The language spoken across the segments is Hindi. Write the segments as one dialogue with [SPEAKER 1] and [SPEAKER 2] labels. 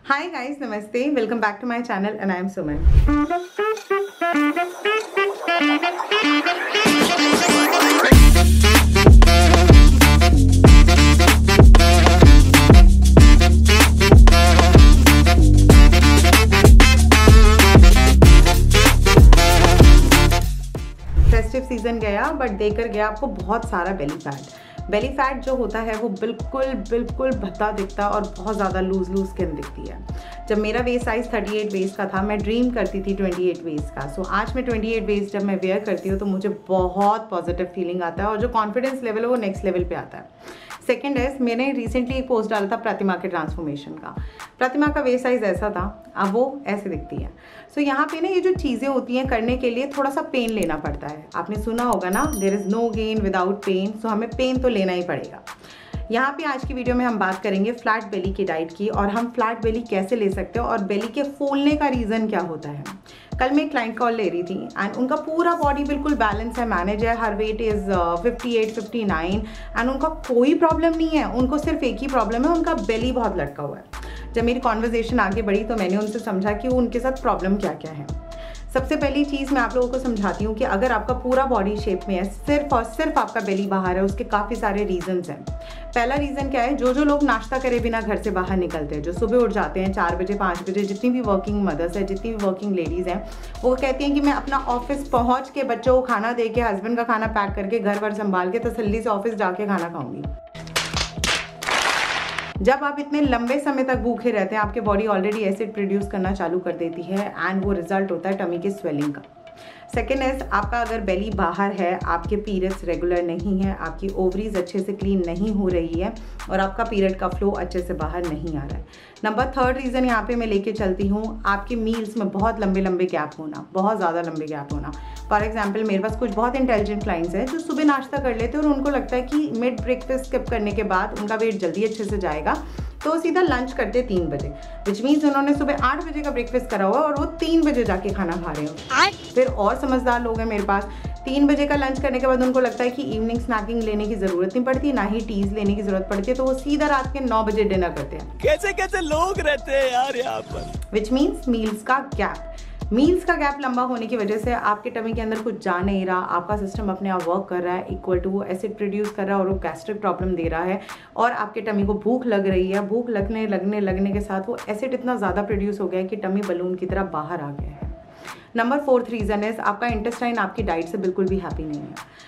[SPEAKER 1] Hi guys, Namaste. Welcome back to my channel and I am Suman. Festive season गया बट देकर गया आपको बहुत सारा बेली फैट। बेली फैट जो होता है वो बिल्कुल भद्दा दिखता है और बहुत ज़्यादा लूज स्किन दिखती है। जब मेरा वेस्ट साइज़ 38 वेस्ट का था, मैं ड्रीम करती थी 28 वेस्ट का। सो आज मैं 28 वेस्ट जब मैं वेयर करती हूँ तो मुझे बहुत पॉजिटिव फीलिंग आता है और जो कॉन्फिडेंस लेवल है वो नेक्स्ट लेवल पे आता है। सेकेंड है, मैंने रिसेंटली एक पोस्ट डाला था प्रतिमा के ट्रांसफॉर्मेशन का। प्रतिमा का वेस्ट साइज ऐसा था, अब वो ऐसे दिखती है। सो यहाँ पे ना ये जो चीज़ें होती हैं करने के लिए थोड़ा सा पेन लेना पड़ता है। आपने सुना होगा ना, there is no gain without pain. So हमें पेन तो लेना ही पड़ेगा। यहाँ पे आज की वीडियो में हम बात करेंगे फ्लैट बेली की डाइट की और हम फ्लैट बेली कैसे ले सकते हो और बेली के फूलने का रीज़न क्या होता है। कल मैं एक क्लाइंट कॉल ले रही थी एंड उनका पूरा बॉडी बिल्कुल बैलेंस है, मैनेज है, हर वेट इज़ 58, 59 एंड उनका कोई प्रॉब्लम नहीं है। उनको सिर्फ एक ही प्रॉब्लम है, उनका बेली बहुत लटका हुआ है। जब मेरी कॉन्वर्जेशन आगे बढ़ी तो मैंने उनसे समझा कि उनके साथ प्रॉब्लम क्या क्या है। सबसे पहली चीज़ मैं आप लोगों को समझाती हूँ कि अगर आपका पूरा बॉडी शेप में है, सिर्फ और सिर्फ आपका बेली बाहर है, उसके काफ़ी सारे रीजंस हैं। पहला रीज़न क्या है, जो लोग नाश्ता करे बिना घर से बाहर निकलते हैं, जो सुबह उठ जाते हैं 4 बजे 5 बजे, जितनी भी वर्किंग मदर्स है, जितनी भी वर्किंग लेडीज़ हैं, वो कहती हैं कि मैं अपना ऑफिस पहुँच के बच्चों को खाना दे के, हस्बैंड का खाना पैक करके, घर वर संभाल के तसल्ली से ऑफिस जाके खाना खाऊंगी। जब आप इतने लंबे समय तक भूखे रहते हैं, आपके बॉडी ऑलरेडी एसिड प्रोड्यूस करना चालू कर देती है एंड वो रिजल्ट होता है टमी के स्वेलिंग का। सेकेंड है, आपका अगर बेली बाहर है, आपके पीरियड्स रेगुलर नहीं है, आपकी ओवरीज अच्छे से क्लीन नहीं हो रही है और आपका पीरियड का फ्लो अच्छे से बाहर नहीं आ रहा है। नंबर थर्ड रीज़न यहाँ पे मैं लेके चलती हूँ, आपके मील्स में बहुत लंबे गैप होना, बहुत ज़्यादा लंबे गैप होना। फॉर एग्जाम्पल, मेरे पास कुछ बहुत इंटेलिजेंट क्लाइंट्स हैं जो सुबह नाश्ता कर लेते हैं और उनको लगता है कि मिड ब्रेकफास्ट स्किप करने के बाद उनका वेट जल्दी अच्छे से जाएगा, तो सीधा लंच करते 3 बजे, विच मीन्स उन्होंने सुबह 8 बजे का ब्रेकफास्ट करा हुआ और वो 3 बजे जाके खाना खा रहे हो। फिर और समझदार लोग हैं मेरे पास, 3 बजे का लंच करने के बाद उनको लगता है कि इवनिंग स्नैकिंग लेने की जरूरत नहीं पड़ती, ना ही टीज लेने की जरूरत पड़ती है, तो वो सीधा रात के 9 बजे डिनर करते हैं। कैसे लोग रहते हैं यार यहाँ पर। विच मीन्स मील्स का गैप लंबा होने की वजह से आपके टमी के अंदर कुछ जा नहीं रहा, आपका सिस्टम अपने आप वर्क कर रहा है, इक्वल टू वो एसिड प्रोड्यूस कर रहा है और वो गैस्ट्रिक प्रॉब्लम दे रहा है और आपके टमी को भूख लग रही है। भूख लगने के साथ वो एसिड इतना ज़्यादा प्रोड्यूस हो गया है कि टमी बलून की तरह बाहर आ गया है। नंबर फोर्थ रीज़न है, आपका इंटेस्टाइन आपकी डाइट से बिल्कुल भी हैप्पी नहीं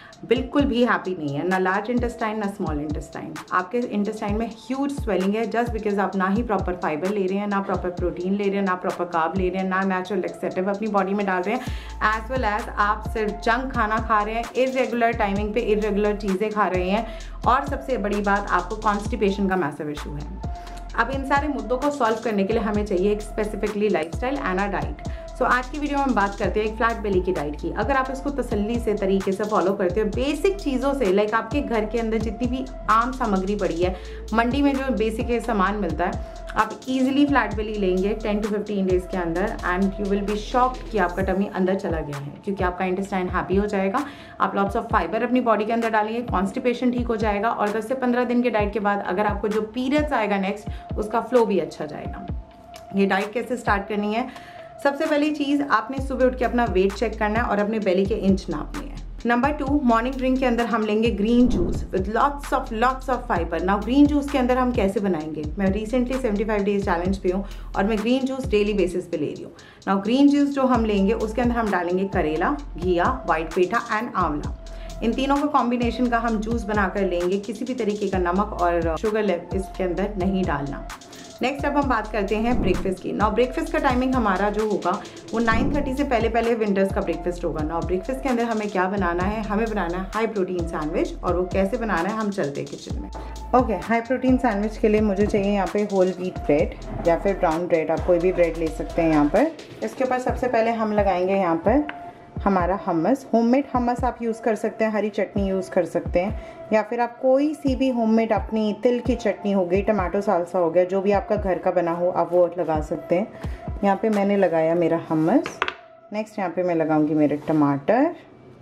[SPEAKER 1] है, ना लार्ज इंटेस्टाइन ना स्मॉल इंटेस्टाइन। आपके इंटेस्टाइन में ह्यूज स्वेलिंग है जस्ट बिकॉज आप ना ही प्रॉपर फाइबर ले रहे हैं, ना प्रॉपर प्रोटीन ले रहे हैं, ना प्रॉपर कार्ब ले रहे हैं, ना नेचुरल लैक्सेटिव अपनी बॉडी में डाल रहे हैं, एज वेल एज आप सिर्फ जंक खाना खा रहे हैं, इरेगुलर टाइमिंग पे इरेगुलर चीज़ें खा रहे हैं और सबसे बड़ी बात, आपको कॉन्स्टिपेशन का मैसिव इशू है। अब इन सारे मुद्दों को सॉल्व करने के लिए हमें चाहिए एक specifically lifestyle and a diet. So आज की वीडियो में हम बात करते हैं एक फ्लैट बेली की डाइट की। अगर आप इसको तसल्ली से तरीके से फॉलो करते हो, बेसिक चीज़ों से, लाइक आपके घर के अंदर जितनी भी आम सामग्री पड़ी है, मंडी में जो बेसिक सामान मिलता है, आप इजीली फ्लैट बेली लेंगे 10 to 15 डेज के अंदर and you will be shocked कि आपका टमी अंदर चला गया है, क्योंकि आपका इंटेस्टाइन हैप्पी हो जाएगा, आप लॉट्स ऑफ फाइबर अपनी बॉडी के अंदर डालेंगे, कॉन्स्टिपेशन ठीक हो जाएगा और 10 से 15 दिन के डाइट के बाद अगर आपको जो पीरियड्स आएगा नेक्स्ट, उसका फ्लो भी अच्छा जाएगा। ये डाइट कैसे स्टार्ट करनी है? सबसे पहली चीज़, आपने सुबह उठ के अपना वेट चेक करना है और अपने बेली के इंच नापने हैं। नंबर 2, मॉर्निंग ड्रिंक के अंदर हम लेंगे green juice with lots of fibre. Now green juice के अंदर हम कैसे बनाएंगे? मैं रिसेंटली 75 डेज चैलेंज पे हूँ और मैं ग्रीन जूस डेली बेसिस पे ले रही हूँ। नाउ ग्रीन जूस जो हम लेंगे उसके अंदर हम डालेंगे करेला, घिया, व्हाइट पेठा एंड आंवला। इन तीनों का कॉम्बिनेशन का हम जूस बनाकर लेंगे। किसी भी तरीके का नमक और शुगर इसके अंदर नहीं डालना। नेक्स्ट अब हम बात करते हैं ब्रेकफास्ट की। नाउ ब्रेकफास्ट का टाइमिंग हमारा जो होगा वो 9:30 से पहले विंटर्स का ब्रेकफास्ट होगा। नाउ ब्रेकफास्ट के अंदर हमें क्या बनाना है? हमें बनाना है हाई प्रोटीन सैंडविच और वो कैसे बनाना है हम चलते हैं किचन में। ओके, हाई प्रोटीन सैंडविच के लिए मुझे चाहिए यहाँ पे होल व्हीट ब्रेड या फिर ब्राउन ब्रेड, आप कोई भी ब्रेड ले सकते हैं यहाँ पर। इसके ऊपर सबसे पहले हम लगाएंगे यहाँ पर हमारा हमस। होममेड हमस आप यूज़ कर सकते हैं, हरी चटनी यूज़ कर सकते हैं या फिर आप कोई सी भी होममेड अपनी तिल की चटनी हो गई, टमाटो साल्सा हो गया, जो भी आपका घर का बना हो आप वो लगा सकते हैं। यहाँ पे मैंने लगाया मेरा हमस। नेक्स्ट यहाँ पे मैं लगाऊंगी मेरे टमाटर,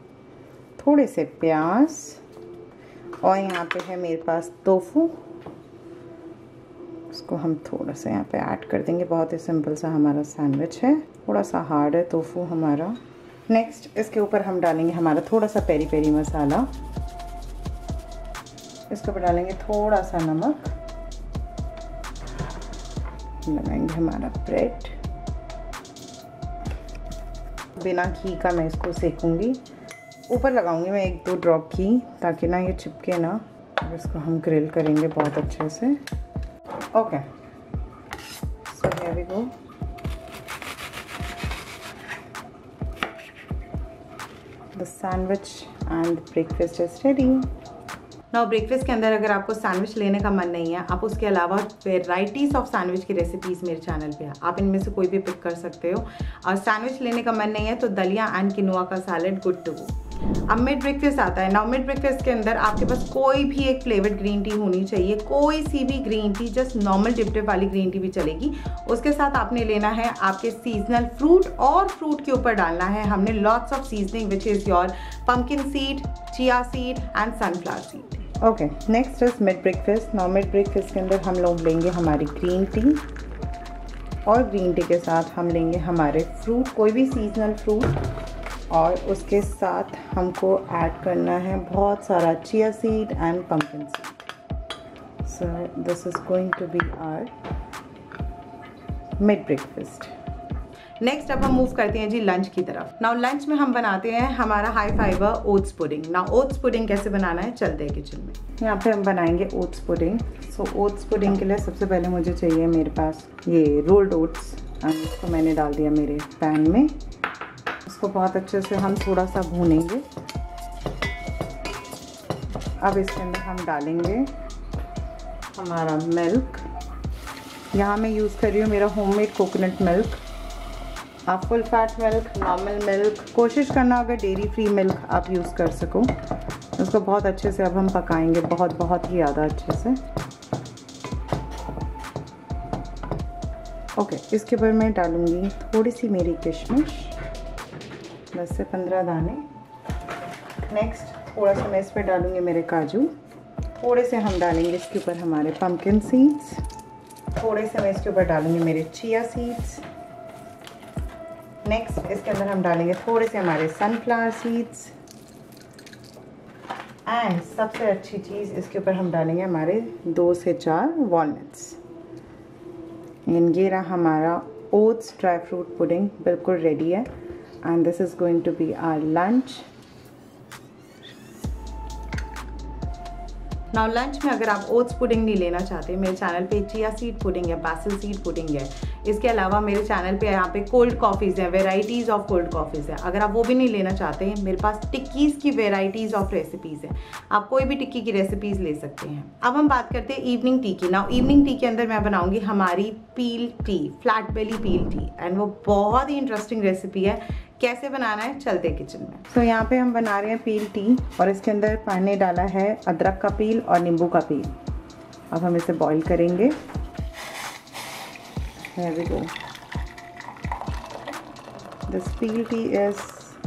[SPEAKER 1] थोड़े से प्याज और यहाँ पे है मेरे पास टोफू, उसको हम थोड़ा सा यहाँ पे ऐड कर देंगे। बहुत ही सिंपल सा हमारा सैंडविच है, थोड़ा सा हार्ड है टोफू हमारा। नेक्स्ट इसके ऊपर हम डालेंगे हमारा थोड़ा सा पेरी पेरी मसाला, इसके ऊपर डालेंगे थोड़ा सा नमक, लगाएंगे हमारा ब्रेड। बिना घी का मैं इसको सेकूंगी, ऊपर लगाऊंगी मैं 1-2 ड्रॉप घी ताकि ना ये चिपके ना। अब इसको हम ग्रिल करेंगे बहुत अच्छे से। Okay, so here we go. The sandwich and breakfast is ready. Now breakfast के अंदर अगर आपको सैंडविच लेने का मन नहीं है, आप उसके अलावा वेराइटीज़ ऑफ सैंडविच की रेसिपीज़ मेरे चैनल पे है, आप इनमें से कोई भी पिक कर सकते हो। और सैंडविच लेने का मन नहीं है तो दलिया एंड किनोआ का सैलेड गुड टू गो। अब मिड ब्रेकफास्ट आता है। नाउ मिड ब्रेकफास्ट के अंदर आपके पास कोई भी एक फ्लेवर्ड ग्रीन टी होनी चाहिए, कोई सी भी green tea, just normal dip वाली ग्रीन टी भी चलेगी। उसके साथ आपने लेना है आपके सीजनल फ्रूट, और फ्रूट के ऊपर डालना है हमने lots of seasoning which is your pumpkin seed, chia seed and sunflower seed. Okay, next is mid breakfast. Now mid breakfast के अंदर हम लोग लेंगे हमारी ग्रीन टी, और ग्रीन टी के साथ हम लेंगे हमारे फ्रूट, कोई भी सीजनल फ्रूट, और उसके साथ हमको ऐड करना है बहुत सारा chia seed and pumpkin seed. So this is going to be our mid breakfast. Next अब हम मूव करते हैं जी लंच की तरफ। नाउ लंच में हम बनाते हैं हमारा high fibre oats pudding. Now oats pudding कैसे बनाना है, चलते हैं किचन में। यहाँ पे हम बनाएंगे oats pudding. So oats pudding के लिए सबसे पहले मुझे चाहिए मेरे पास ये रोल्ड ओट्स, एंड इसको मैंने डाल दिया मेरे पैन में। इसको बहुत अच्छे से हम थोड़ा सा भूनेंगे। अब इसके अंदर हम डालेंगे हमारा मिल्क। यहाँ मैं यूज़ कर रही हूँ मेरा होममेड कोकोनट मिल्क। आप full fat milk, normal milk, कोशिश करना अगर डेयरी फ्री मिल्क आप यूज़ कर सको। उसको बहुत अच्छे से अब हम पकाएंगे, बहुत ही ज़्यादा अच्छे से। ओके, इसके ऊपर मैं डालूँगी थोड़ी सी मेरी किशमिश, 10 से 15 दाने। नेक्स्ट थोड़ा सा मैं इस पर डालूँगी मेरे काजू, थोड़े से हम डालेंगे इसके ऊपर हमारे पम्पकिन सीड्स, थोड़े से मैं इसके ऊपर डालूँगी मेरे चिया सीड्स। नेक्स्ट इसके अंदर हम डालेंगे थोड़े से हमारे सनफ्लावर सीड्स, एंड सबसे अच्छी चीज़ इसके ऊपर हम डालेंगे हमारे 2 से 4 वॉलनट्स। ये रहा हमारा ओट्स ड्राई फ्रूट पुडिंग, बिल्कुल रेडी है। And this is going to be our lunch. Now lunch में अगर आप ओट्स पुडिंग नहीं लेना चाहते, मेरे चैनल पे चिया सीड पुडिंग है, बैसिल सीड पुडिंग है। इसके अलावा मेरे चैनल पे यहाँ पे कोल्ड कॉफ़ीज़ हैं, वेराइटीज़ ऑफ कोल्ड कॉफ़ीज़ है। अगर आप वो भी नहीं लेना चाहते, मेरे पास टिक्कीज़ की वेराइटीज़ ऑफ रेसिपीज़ हैं, आप कोई भी टिक्की की रेसिपीज़ ले सकते हैं। अब हम बात करते हैं इवनिंग टी की। नाउ इवनिंग टी के अंदर मैं बनाऊँगी हमारी peel tea, flat belly peel tea, and वो बहुत ही इंटरेस्टिंग रेसिपी है। कैसे बनाना है, चलते किचन में। तो यहाँ पे हम बना रहे हैं पील टी, और इसके अंदर पानी डाला है अदरक का पील और नींबू का पील। अब हम इसे बॉईल करेंगे। Here we go. This peel tea is,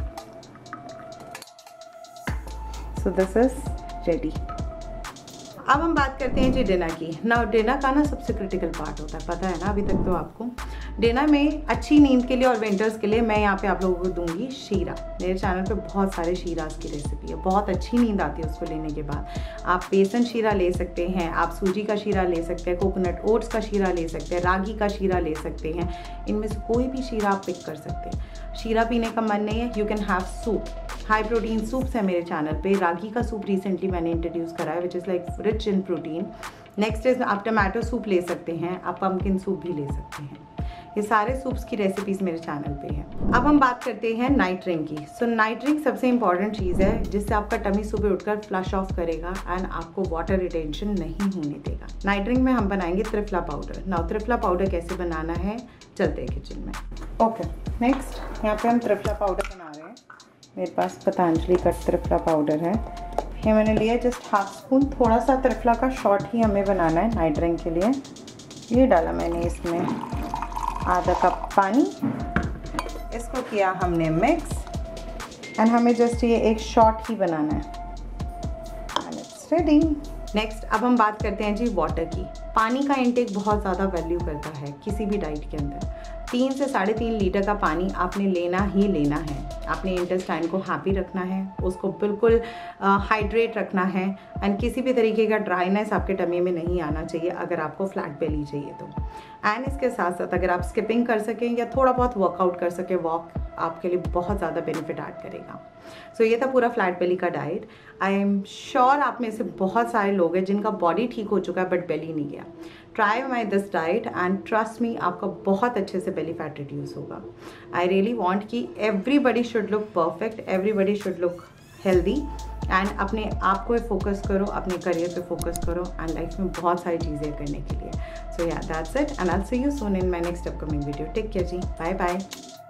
[SPEAKER 1] so this is ready. अब हम बात करते हैं जी डिनर की। ना डिनर का ना सबसे क्रिटिकल पार्ट होता है, पता है ना अभी तक तो आपको। डिनर में अच्छी नींद के लिए और विंटर्स के लिए मैं यहाँ पे आप लोगों को दूंगी शीरा। मेरे चैनल पे बहुत सारे शीराज की रेसिपी है, बहुत अच्छी नींद आती है उसको लेने के बाद। आप बेसन शीरा ले सकते हैं, आप सूजी का शीरा ले सकते हैं, कोकोनट ओट्स का शीरा ले सकते हैं, रागी का शीरा ले सकते हैं। इनमें से कोई भी शीरा आप पिक कर सकते हैं। शीरा पीने का मन नहीं है, you can have soup. High protein soups है मेरे चैनल पे। रागी का सूप रिसेंटली मैंने इंट्रोड्यूस करा है, which is like rich in protein. Next is आप टमाटो सूप ले सकते हैं, आप पम्पकिन सूप भी ले सकते हैं। ये सारे सूप्स की रेसिपीज़ मेरे चैनल पे हैं। अब हम बात करते हैं नाइट ड्रिंक की। सो नाइट ड्रिंक सबसे इंपॉर्टेंट चीज़ है जिससे आपका टमी सुबह उठकर फ्लश ऑफ करेगा एंड आपको वाटर रिटेंशन नहीं होने देगा। नाइट ड्रिंक में हम बनाएंगे triphala powder. Now triphala powder कैसे बनाना है, चलते हैं किचन में। ओके, नेक्स्ट यहाँ पे हम त्रिफला पाउडर बना रहे हैं। मेरे पास पतंजलि का त्रिफला पाउडर है, ये मैंने लिया जस्ट हाफ स्पून। थोड़ा सा त्रिफला का शॉट ही हमें बनाना है नाइट ड्रिंक के लिए। ये डाला मैंने इसमें आधा कप पानी, इसको किया हमने मिक्स, एंड हमें जस्ट ये एक शॉट ही बनाना है, एंड इट्स रेडी। नेक्स्ट अब हम बात करते हैं जी वाटर की। पानी का इंटेक बहुत ज़्यादा वैल्यू करता है किसी भी डाइट के अंदर। 3 से 3.5 लीटर का पानी आपने लेना ही लेना है। आपने इंटेस्टाइन को हैप्पी रखना है, उसको बिल्कुल हाइड्रेट रखना है, एंड किसी भी तरीके का ड्राइनेस आपके टमी में नहीं आना चाहिए अगर आपको फ्लैट बेली चाहिए तो। एंड इसके साथ साथ अगर आप स्किपिंग कर सकें या थोड़ा बहुत वर्कआउट कर सकें, वॉक आपके लिए बहुत ज़्यादा बेनिफिट ऐड करेगा। सो ये था पूरा फ्लैट बेली का डाइट। आई एम श्योर आप में से बहुत सारे लोग हैं जिनका बॉडी ठीक हो चुका है बट बेली नहीं गया। Try my this diet and trust me, आपका बहुत अच्छे से बेली फैट रिड्यूस होगा। आई रियली वॉन्ट कि everybody should look perfect, everybody should look healthy, and अपने आप को फोकस करो, अपने करियर पे फोकस करो, एंड लाइफ में बहुत सारी चीज़ें करने के लिए। So yeah that's it, and I will see you soon in my next upcoming video. Take care जी, बाय बाय।